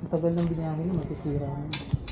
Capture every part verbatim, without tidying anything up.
Tagal ng binayahin mo, matitira mo.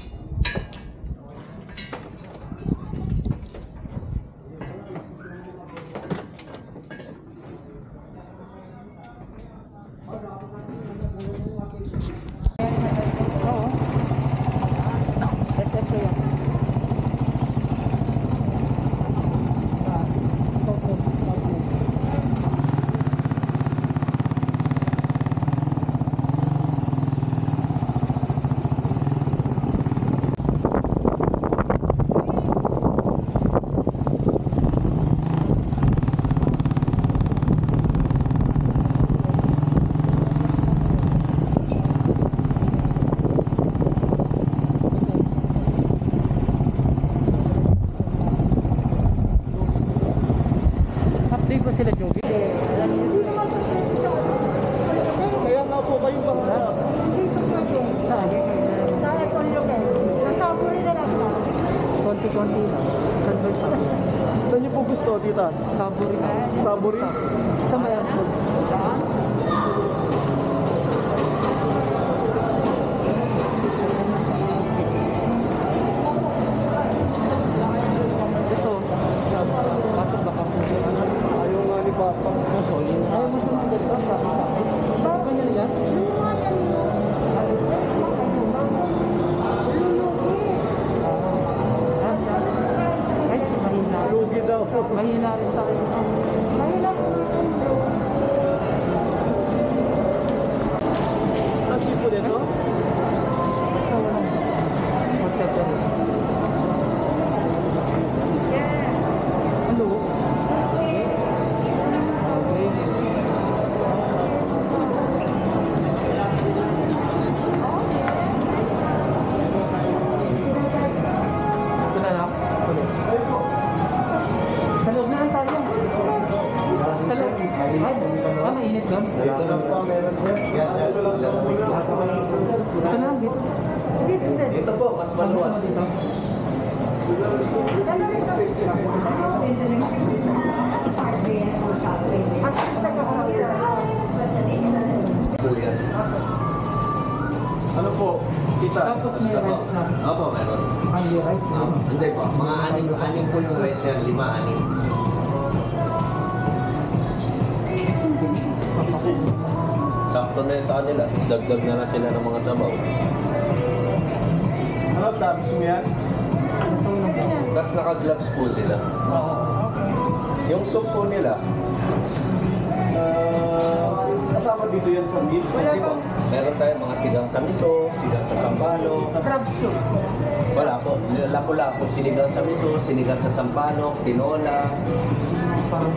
Update ba sila, Joby? Kaya nga po kayo ba? Saan? Sa Econ Local. Sa Saburi na lang. Konti-konti lang. Convert pa. Saan niyo po gusto, tita? Saburi ka. Saburi? Sa may airport. Ito. Pasok ba ka? Ayaw nga ni Papa. Masolin. Ayaw mo sumunod ba? Bakit ba nila yan? Ay, mahina. Lugi daw. Mahina rin tayo. Mahirap po Sa sipo dito? Basta walang concept rin. Hello? Okay. Ito na lang. Sa loob na lang tayo. Sa loob. Ay, ah, mainit doon. Dito lang po ang meron sir. Yan, yan. Ito na lang dito. Dito po, mas Gusto mo maluwag. dito? Po yan. Ano po, tita? Tapos may rice na. Opo, meron. Only rice na. Um, hindi po, mga anim, anim po yung rice yan. Lima, anim. Sakto na yun sa kanila. Tapos dagdag na lang sila ng mga sabaw. Ano, ta? Gusto mo yan? Tapos naka-gloves po sila. Oo. Yung soup po nila, Ah, kasama dito yan sa meat? hindi po. Meron tayong mga sigang sa miso, sigang sa sampalo. Crab soup. Wala po. Lapo-lapo. Sinigang sa miso, sinigang sa sampano, tinola. Parang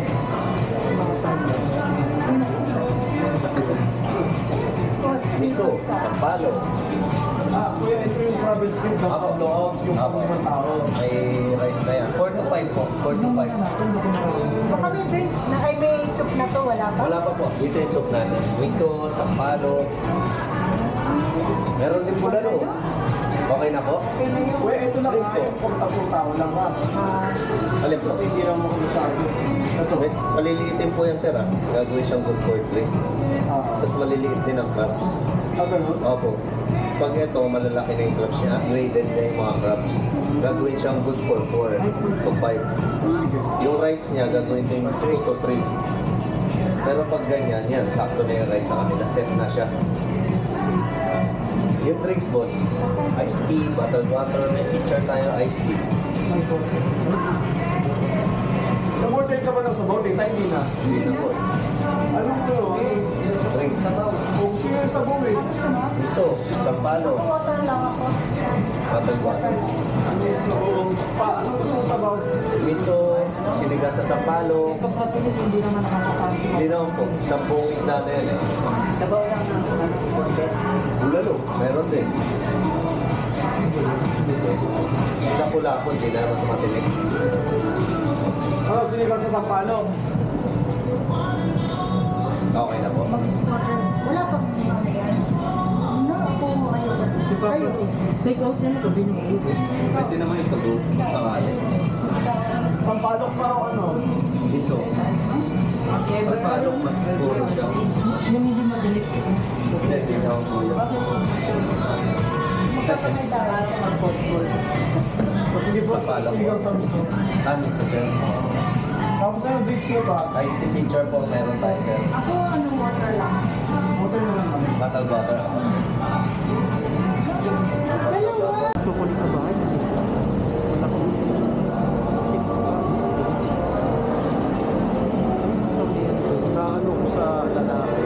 Miso, sampalo. Ah, kuya, ito yung travel street ng Apo. loob, yung Apo. pang tao. May rice na yan. four to five po. four to five. So kami drinks na ay may soup na to, wala pa? Wala pa po. Ito yung soup natin. Miso, sampalo. Meron din po lalo. Okay na po? Okay na yun. Kuya, ito na Drinks kaya po. yung pang tatlong tao lang ha. Ah, Alin po? Kasi hindi lang makulusado. Ito. Wait, maliliitin po yan sir ah. Gagawin siyang good for three. Ah, Tapos maliliit din ang crabs. ah, ganun? Opo. Pag ito, malalaki na yung crabs niya. Graded na yung mga crabs. Gagawin siyang good for four to five. Yung rice niya, gagawin din two to three. Pero pag ganyan, yan, sakto na yung rice sa kanila. Set na siya. Yung drinks, boss. Iced tea, bottled water, may pitcher tayo, iced tea. Nag-order ka ba ng sabaw? Dita, hindi na. Hindi na po. Ano po? Drinks. Kung sino yung sabaw eh. Miso, sampalo, water lang ako. bottled water. Ano yung sabaw? Pa, ano gusto mong sabaw? Miso, sinigang sa sampalo. Pag patinis, hindi naman nakakasama. Hindi naman po. Sampung isda na yan eh. Sabaw lang ng konti. Bulalo, meron din. Lapo-lapo, hindi na naman tumatinig. Ano, sinigang sa sampalo? Okay na po. Wala pang masaya. Ano ako ayaw ba? Si Papa, take out niya na ito, binuhin. Pwede naman ito doon sa kanya. Sampalok pa o ano? Miso. Sampalok, mas puro siya. Yung hindi mabilis. Hindi, hindi na ako kuya. O sige po, Sampalok sinigang po. sa gusto. Kami sa sir. Tapos na yung beach niyo ba? Ice tea pitcher po meron tayo sir. Ako, ano, water lang. Motor na lang kami. Bottle water. Dalawa. Chocolate sa bahay. Wala ko. Naano ko sa lalaki.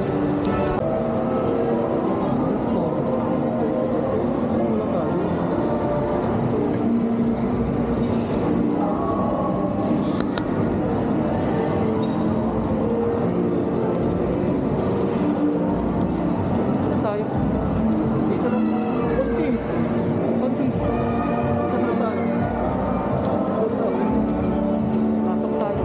Saan tayo? Dito lang. Hostis! Konti. Saan na saan? Dito. Pasok tayo.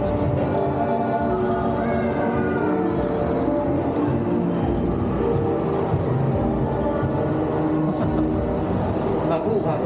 Baguhan.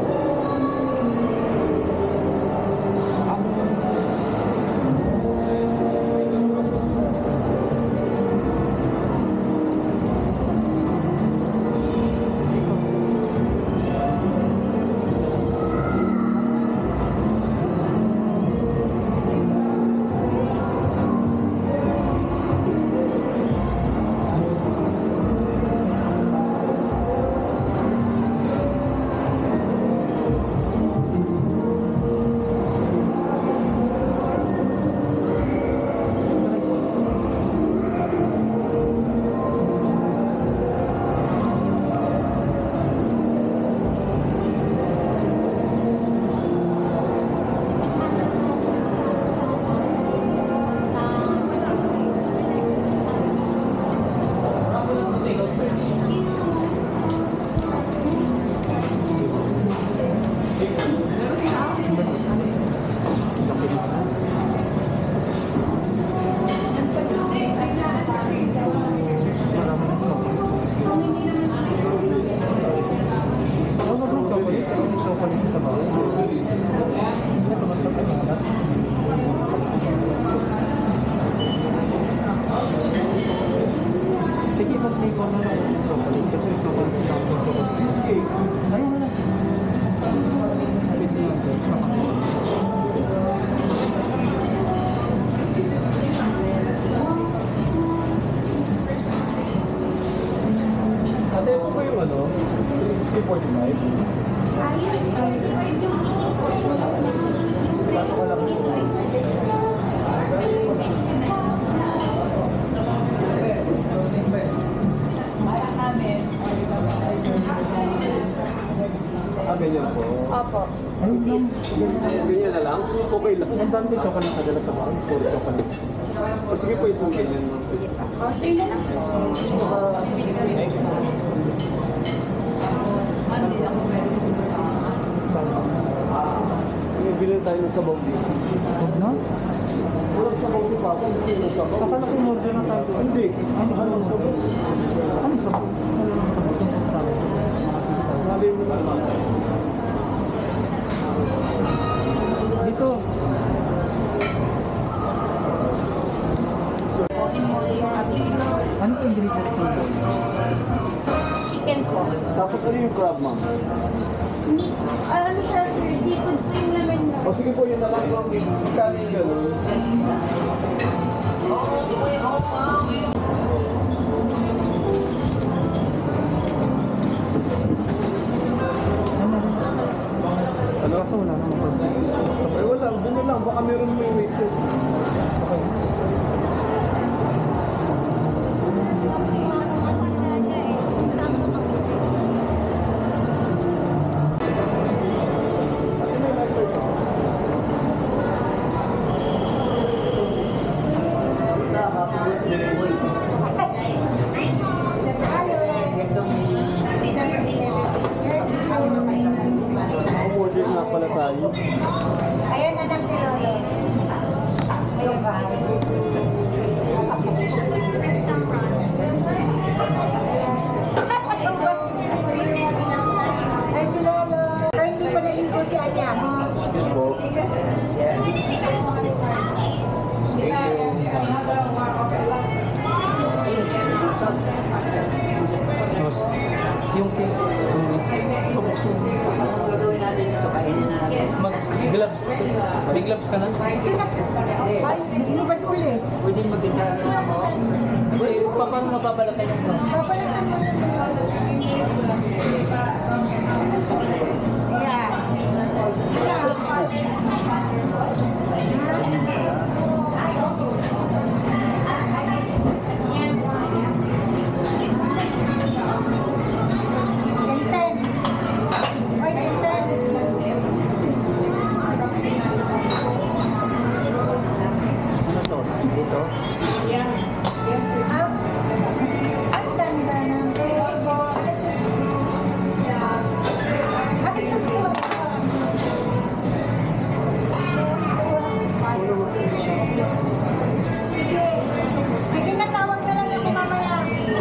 Ano bro, chocolate? Ano chocolate sa bahay? Ito, mas matagal. Sige, mag-take ko na lang yung chocolate. Kasi yung chocolate sa akin, chocolate. Ayun na lang. Salit na lang. Ate, ito po yung ano? three forty-five? Bato ko lang. Ah, ganyan po. Opo. Ayun lang. Ganyan na lang? Okay lang. Ang dami yung chocolate na dala sa bahay. Puro chocolate. O sige po, isang ganyan. Order na lang. Bili tayo ng sabaw dito. Huwag na? Walang sabaw si Papa. Hindi yung sabaw. Akala ko in-order na tayo. Hindi. Ano ang sabaw? Ano sa Ano lang sa Sabi mo na lang. Dito. Ano yung ingredients nito? Chicken po. Tapos ano yung crab, ma'am? Meat. Ah, ano siya, sir? Seafood po yung laman na. O sige po, yun na lang yung kanin gano'n. Ano? Kaso wala namang problem. Ay, wala. Doon na lang. Baka meron mo yung mixer. Okay. Order na pala tayo. Ayan na lang kayo eh. Ayun ba? Ay, si Lolo. Pero hindi pa na-info si Anya. Yes po. Tapos, yung cake, Pabukso. Anong gagawin natin ito? Kainin na natin. Mag-gloves. May gloves ka na? Ay, inubat ulit. Pwede maganda ako. Hindi, pa- paano mapabalatan yung gloves? Papalatan mo na. Yan. Tenten. Oy, tenten. Ano to? Dito? Ang ang ganda ng pego. Ate, sa school. Sige. Sige, natawag na lang ako mamaya.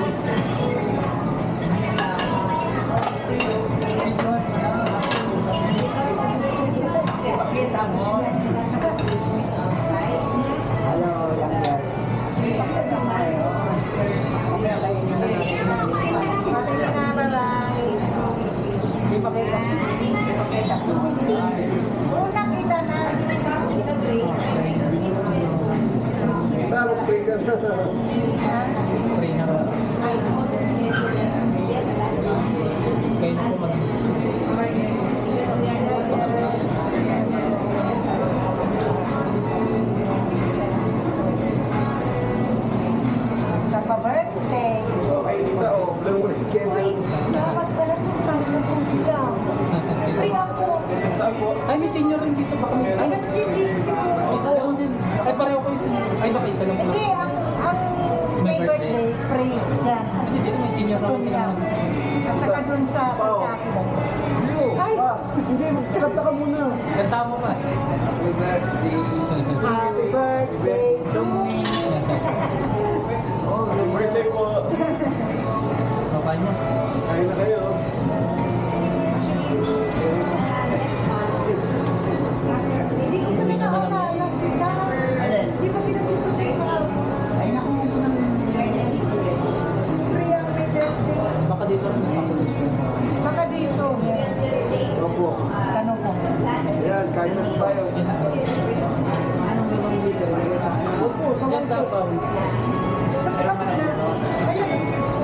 Kita mo? Hello, lang yan. Okay, kainin na natin. Sige na, bye-bye. Di ba kita? Di ba kita? Una kita na. Free na raw. Kayo na po mag- Sa pa-birthday. Okay, kita o. Uy, dapat pala kung tayo sa kuya. Free ako. Saan po? Ay, may senior rin dito. Baka may... Ay, Ay, nagtitig siguro. ay, dalawa din. Ay, pareho kayo senior. Ay, baka isa lang po. Hindi, ang, ang May may birthday. birthday, free. Dyan. Hindi, dito may senior naman Doon sila. lang. At saka dun sa sa sa akin. Ay, Hindi, magkakanta ka muna. Kanta mo pa. Happy birthday. happy birthday to me. Oh, Birthday po. Kapal niya. Kain na kayo. Hindi ko talaga alala si Dan. Alin? Di ba pinatid ko sa iyo? Ay, naku, nang free ang may birthday. Baka dito rin nakapulis ko. Baka dito. Opo. Tanong ko. Ayan, kain na tayo. anong gagawin dito? Opo, diyan sa apaw. Sa kapit na. Ayun.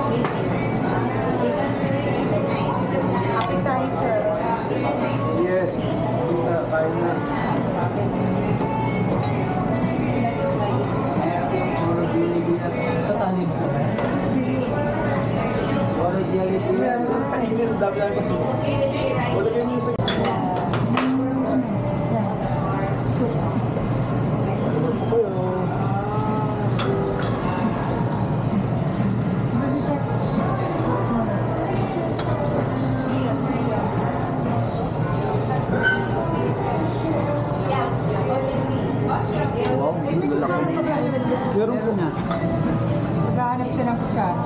Appetizer. Yes. Kita, kain na. Tatali mo ba? Oro jelly po yan. Kainin, dami lang ito. Wala kayo music. Soup. Meron po na. Maghahanap siya ng kutsara.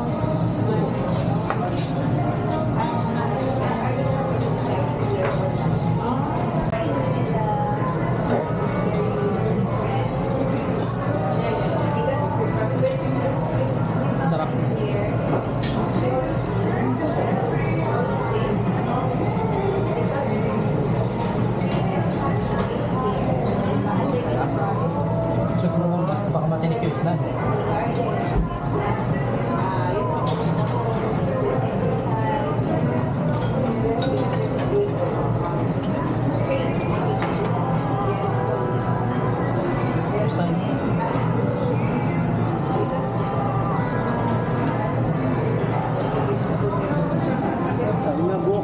Sarap. Check mo naman ba? Baka matinik yung isda. Saan? Kain na po.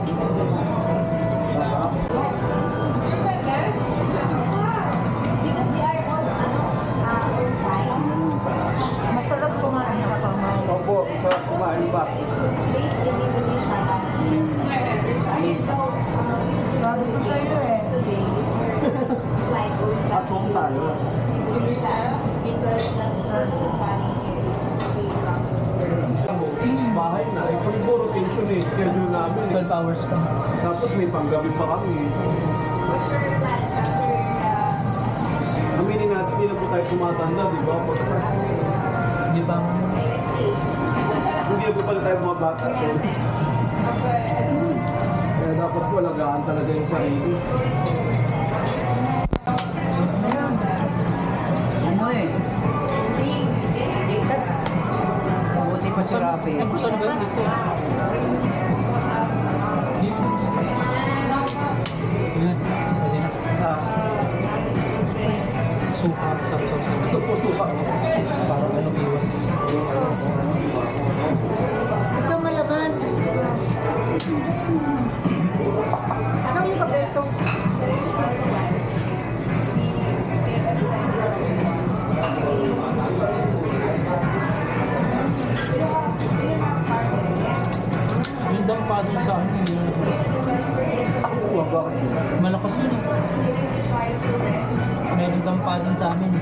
Masarap kumain na kapamain. Opo, sarap kumain pa. Sabi ko sa iyo eh. At home tayo. Bahay na. Eh, pag po rotation eh, schedule namin eh. twelve hours ka. Tapos may panggabi pa kami. Aminin natin, hindi na po tayo tumatanda, di ba? Di ba? Hindi na po pala tayo mga bata. So, kaya Walagaan talaga yung sarili. Ano eh? Mabuti pa si Rafi. Ang gusto na ba yun dito? Dito. Yan, pwede na. Ah, Suka, sabi-sabi sa ito po suka. parang ano, iwas yung ano. Ito malaban. Ano yung paborito? Yung dampa dun sa ano, hindi na Wag bakit? malakas yun eh. Meron dampa dun sa amin.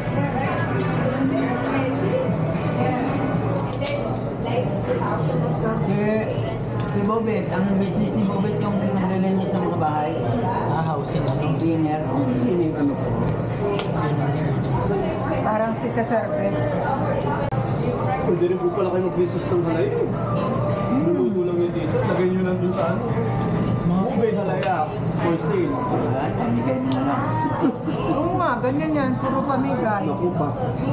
Si, si Bobet, ang business ni Bobet yung naglilinis ng mga bahay. Ah, housing ano. Yung cleaner. Ining ano po. Parang si Kasarpe. Pwede rin po pala kayo mag-business ng halay. Luluto lang yun dito. Lagay nyo nandun sa ano. Mga ubay halaya. For sale. Ah, pamigay nila lang. Oo nga, ganyan yan. Puro pamigay. Naku pa.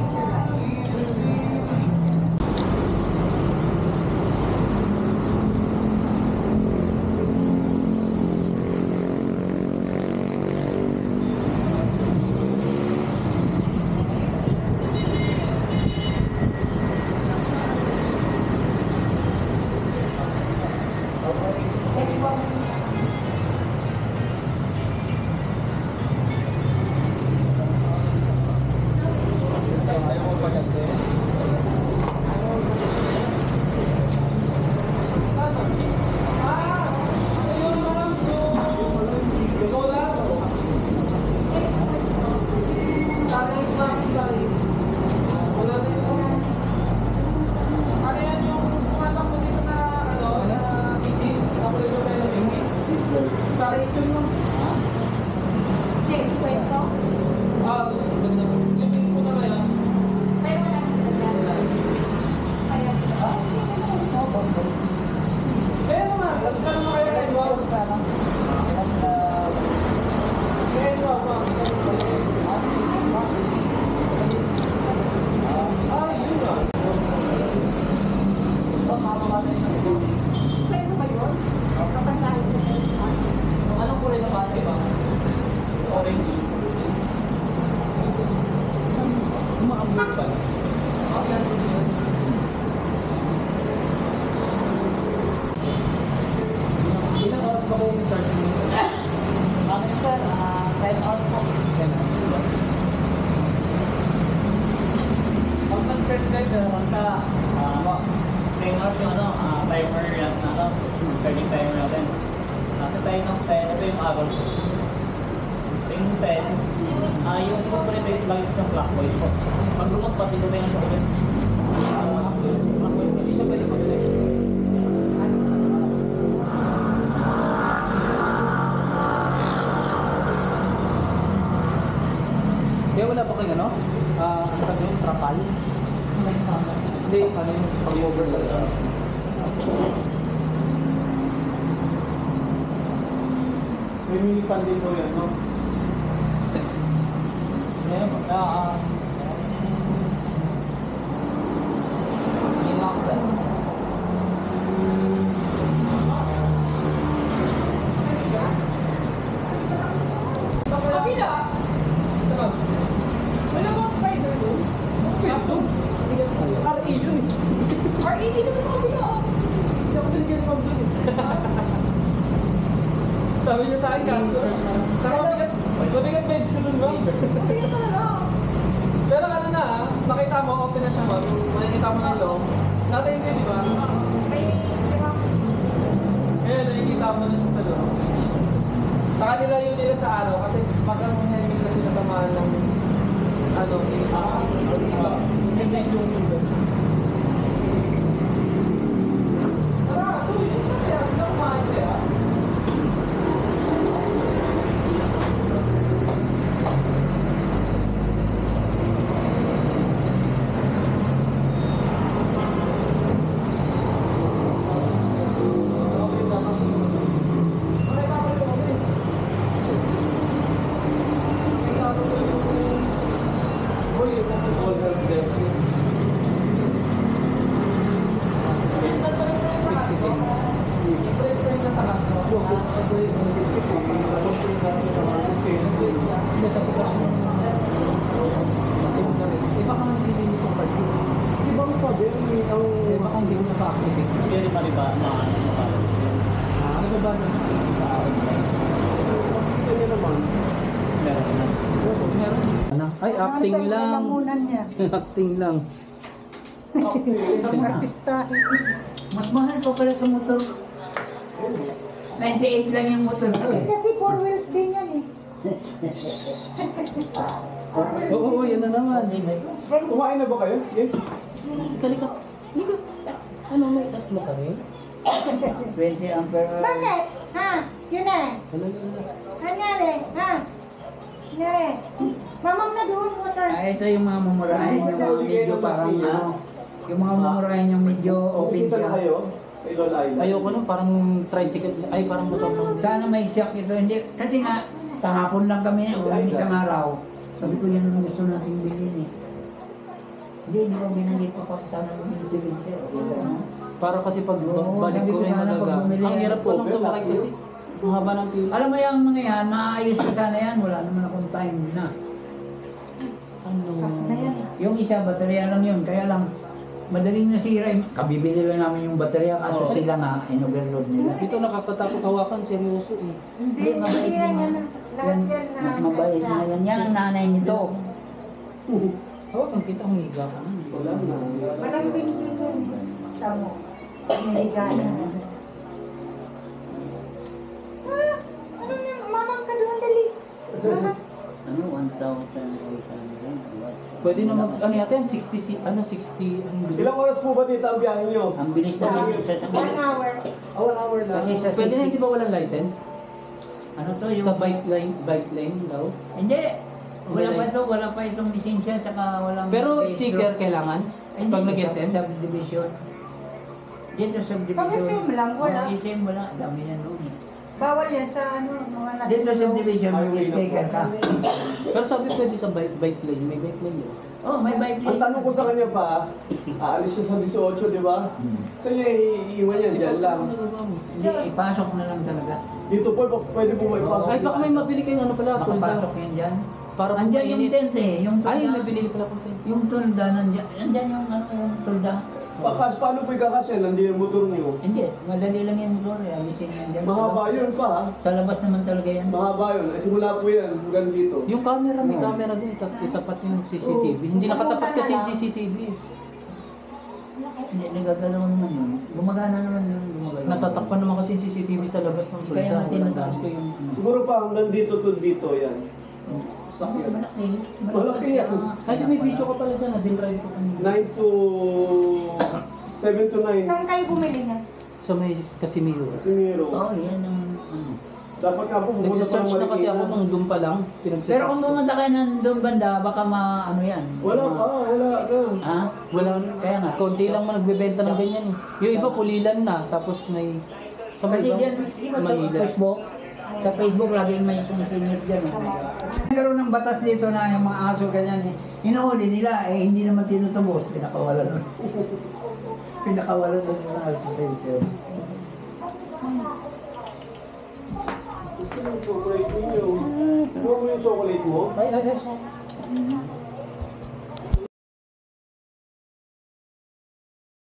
Anong kulay na base ba? Orange. Umaamoy pa. Ilang oras ba kayo charge mo? Ano yun sir? Ah, ten hours po. ten hours. Pag nag-charge guys, meron ka, ah, ano, ten hours yung ano, ah, timer yan, ano, pwedeng timer natin. Nasa tayo ng ten, ito yung araw ko. Ito yung ten, ah, yung iba pa rin is lagi ko siyang clockwise po. Pag lumagpas, ito tayo siya ulit. Ah, clockwise, hindi siya pwede mag-ulit. Kaya wala pa kayo, ano? Ah, ano sabi yung trapal? May kasama. Hindi, ano yung pag-overload. May mini pan din po yan, no? Meron, ah, ah. Yun lang, sir. Kapila! Wala bang spider doon? Kaso? R A yun eh. R A din naman sa kapila. Hindi ako binigyan from doon eh. Sabi niya sa akin, kaso. Saka mabigat, mabigat beds ko doon ba? Mabigat talaga. Pero ano na ah, nakita mo, open na siya ba? Makikita mo na loob. Dati hindi, di ba? Ngayon, nakikita mo na siya sa loob. Saka nila yun nila sa araw kasi pag ang helmet kasi natamaan ng ano, iba. Hindi yung iba. Tara, tuloy. Kaya sila kumain kaya. ba doon sa akin? Hindi naman. Meron na. Meron. Ano? Ay, acting Nasa lang. lalamunan niya. Acting lang. Ang artista. Mas mahal pa pala sa motor. ninety-eight lang yung motor ko Eh, eh. kasi four wheels din yan eh. Oo, oo, yan na naman. Kumain na ba kayo? Yes. Kalika. Halika. Ano, may tas mo ka rin? twenty ampere. Bakit? Ha? Yun eh. Wala, wala. Nangyari? Ha? Nangyari? Mamam na doon, water. Ah, ito yung mga mumurahin yung medyo parang ano. Yung mga mumurahin yung medyo open Bisita na siya. kayo? Kay Lola Ayla? Ayoko nun, parang tricycle. Ay, parang motor lang. Sana may shock ito. Hindi, kasi nga, kahapon lang kami na, o isang araw. Sabi ko yan ang gusto nating bilhin eh. Hindi, hindi ko binili pa pa sana bumili si Vincent. Para kasi pag Oo, balik sabi ko ko rin sana pag nagaga. bumili Ang yan. hirap ko lang sumakay kasi. Ang haba ng pila. Alam mo yung mga yan, maayos ko sana yan. Wala naman akong time na. Ano? Sakto na yan. Yung isa, baterya lang yun. Kaya lang, madaling nasira. eh. Kabibili lang namin yung baterya. Kaso Oo. sila nga, in-overload nila. Ito nakakatakot hawakan, seryoso eh. Hindi, hindi yan yan. Lahat Yan, yan na. mas mabait na yan. Yan ang nanay nito. Hawakan kita, humiga ka na. Wala na. Malambing din yan eh. Tamo. Hinihiga na. Ah, ano na? Mamam ka doon, dali. Mamam. Ano, one thousand, eight hundred. Pwede na mag, ano yata yan, sixty, si- ano, sixty, ano bilis? Ilang oras po ba dito ang biyahe nyo? Ang bilis na lang sa One hour. Ah, one hour na. Kasi sa Pwede na, city- hindi ba walang license? Ano to yung... Sa bike lane, bike lane daw? Hindi. Wala May pa license. ito, wala pa itong lisensya, tsaka walang... Pero registro. sticker kailangan? Ay, Pag hindi, nag-S M? sub- Subdivision. Dito subdivision. Pag S M lang, wala. Pag S M wala, dami yan doon eh. Bawal yan sa ano, mga nasa Dito subdivision, mag-sticker ka. Pero sabi pwede sa bike, bike lane, may bike lane yun. Oh, may bike Ang lane. tanong ko sa kanya pa, aalis siya sa eighteen, di ba? Saan niya iiwan yan? Diyan lang. Ano nagagawa mo? Hindi, ipasok na lang talaga. Dito po, pwede po may pasok. Ay, baka may mabili kayong ano pala, Makapasok tulda. yan dyan. Para Andyan yung mainit. tent eh, yung Ay, tulda. may binili pala kong tent. Yung tulda, nandyan, nandyan yung ano, yung tulda. Pakas, paano po ikakasya? Nandiyan yung motor niyo. Hindi, madali lang yung motor eh, alisin yan dyan. Mahaba yun pa ha. Sa labas naman talaga yan. Mahaba yun. Ay, simula po yan hanggang dito. Yung camera, may Oo. camera din, ita- itapat yung C C T V. Hindi nakatapat kasi yung C C T V. Hindi, nagagalaw naman yun. Gumagana naman yun, gumagalaw. Natatakpan naman kasi yung C C T V sa labas ng Kaya nga tulda. tinataas ko yung ano. Siguro pa hanggang dito to dito yan. Sakyan. Malaki. Malaki yan. Ay, may video ka pala dyan, na-din ride ko kanina. nine to... seven to nine. Saan kayo bumili na? Sa may Casimiro. Casimiro. Oo, yan ang ano. Dapat nga po pumunta Nag-search na kasi ako nung doon pa lang. Pinag-search Pero kung ko. pumunta kayo ng doon banda, baka ma ano yan. Wala pa, wala ka. Ha? Wala, Kaya nga. konti lang man nagbebenta ng ganyan eh. Yung iba pulilan na, tapos may... Sa may Kasi ibang diyan, di ba sa Manila. Facebook, sa Facebook laging may sumisingit dyan. Nagkaroon ng batas dito na yung mga aso ganyan eh. Hinuhuli nila eh, hindi naman tinutubos. Pinakawalan nun. Pinakawalan nun yung aso sa isyo. Gusto ng chocolate ninyo. Gusto mo yung chocolate mo? Ay, ay, ay.